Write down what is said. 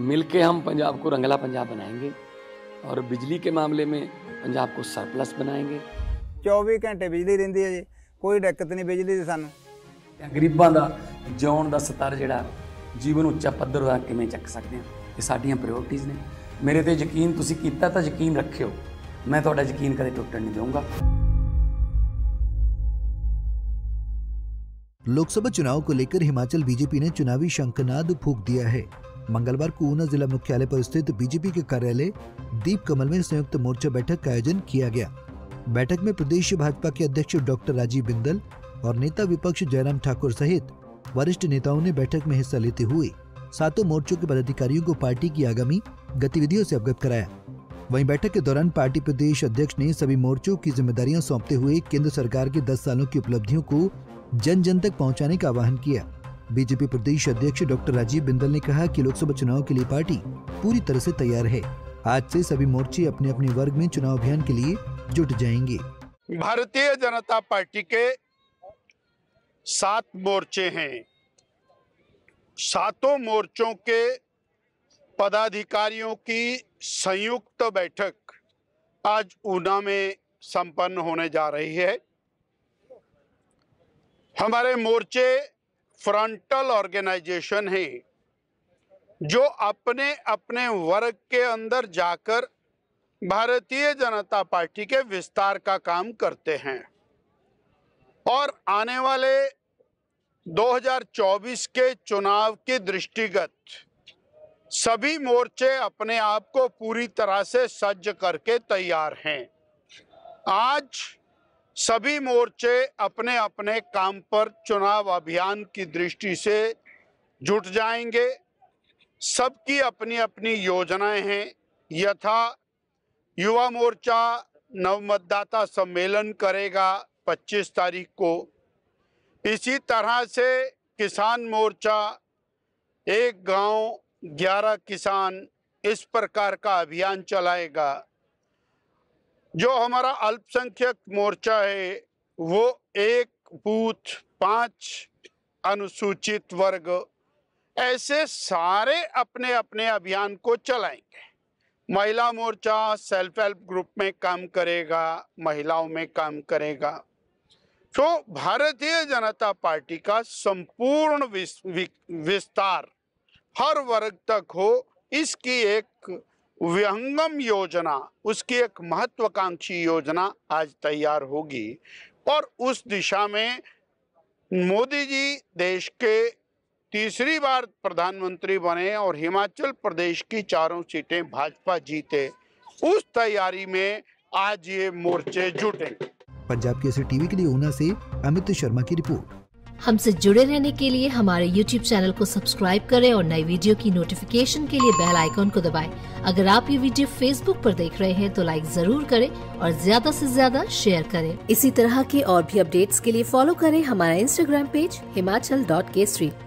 मिलके हम पंजाब को रंगला पंजाब बनाएंगे और बिजली के मामले में पंजाब को सरप्लस बनाएंगे। 24 घंटे बिजली रहिंदी है जी, कोई दिक्कत नहीं बिजली दी सानू। गरीबां दा जिउण दा स्तर जिहड़ा जीवन उच्चा पੱਧਰ ਦਾ किवें ਚੱਕ ਸਕਦੇ ਹਾਂ, ਇਹ ਸਾਡੀਆਂ ਪ੍ਰਾਇੋਰਟੀਜ਼ ਨੇ। ਮੇਰੇ ਤੇ ਯਕੀਨ ਤੁਸੀਂ ਕੀਤਾ ਤਾਂ ਯਕੀਨ ਰੱਖਿਓ, मैं ਤੁਹਾਡਾ ਯਕੀਨ ਕਦੇ ਟੁੱਟਣ नहीं दूंगा। लोकसभा चुनाव को लेकर हिमाचल बीजेपी ने चुनावी शंखनाद फूंक दिया है। मंगलवार को ऊना जिला मुख्यालय पर स्थित बीजेपी के कार्यालय दीप कमल में संयुक्त मोर्चा बैठक का आयोजन किया गया। बैठक में प्रदेश भाजपा के अध्यक्ष डॉक्टर राजीव बिंदल और नेता विपक्ष जयराम ठाकुर सहित वरिष्ठ नेताओं ने बैठक में हिस्सा लेते हुए सातों मोर्चों के पदाधिकारियों को पार्टी की आगामी गतिविधियों से अवगत कराया। वहीं बैठक के दौरान पार्टी प्रदेश अध्यक्ष ने सभी मोर्चों की जिम्मेदारियां सौंपते हुए केंद्र सरकार के 10 सालों की उपलब्धियों को जन जन तक पहुंचाने का आह्वान किया। बीजेपी प्रदेश अध्यक्ष डॉक्टर राजीव बिंदल ने कहा कि लोकसभा चुनाव के लिए पार्टी पूरी तरह से तैयार है। आज से सभी मोर्चे अपने अपने वर्ग में चुनाव अभियान के लिए जुट जाएंगे। भारतीय जनता पार्टी के 7 मोर्चे हैं। सातों मोर्चों के पदाधिकारियों की संयुक्त बैठक आज ऊना में संपन्न होने जा रही है। हमारे मोर्चे फ्रंटल ऑर्गेनाइजेशन हैं जो अपने अपने वर्ग के अंदर जाकर भारतीय जनता पार्टी के विस्तार का काम करते हैं और आने वाले 2024 के चुनाव के दृष्टिगत सभी मोर्चे अपने आप को पूरी तरह से सज्ज करके तैयार हैं। आज सभी मोर्चे अपने अपने काम पर चुनाव अभियान की दृष्टि से जुट जाएंगे। सबकी अपनी अपनी योजनाएं हैं। यथा युवा मोर्चा नवमतदाता सम्मेलन करेगा 25 तारीख को। इसी तरह से किसान मोर्चा एक गांव 11 किसान इस प्रकार का अभियान चलाएगा। जो हमारा अल्पसंख्यक मोर्चा है वो एक बूथ 5 अनुसूचित वर्ग, ऐसे सारे अपने अपने अभियान को चलाएंगे। महिला मोर्चा सेल्फ हेल्प ग्रुप में काम करेगा, महिलाओं में काम करेगा। तो भारतीय जनता पार्टी का संपूर्ण विस्तार हर वर्ग तक हो, इसकी एक विहंगम योजना, उसकी एक महत्वाकांक्षी योजना आज तैयार होगी और उस दिशा में मोदी जी देश के तीसरी बार प्रधानमंत्री बने और हिमाचल प्रदेश की 4 सीटें भाजपा जीते, उस तैयारी में आज ये मोर्चे जुटे। पंजाब केसरी टीवी के लिए ऊना से अमित शर्मा की रिपोर्ट। हमसे जुड़े रहने के लिए हमारे YouTube चैनल को सब्सक्राइब करें और नई वीडियो की नोटिफिकेशन के लिए बेल आइकॉन को दबाएं। अगर आप ये वीडियो Facebook पर देख रहे हैं तो लाइक जरूर करें और ज्यादा से ज्यादा शेयर करें। इसी तरह के और भी अपडेट्स के लिए फॉलो करें हमारा Instagram पेज himachal.kesari।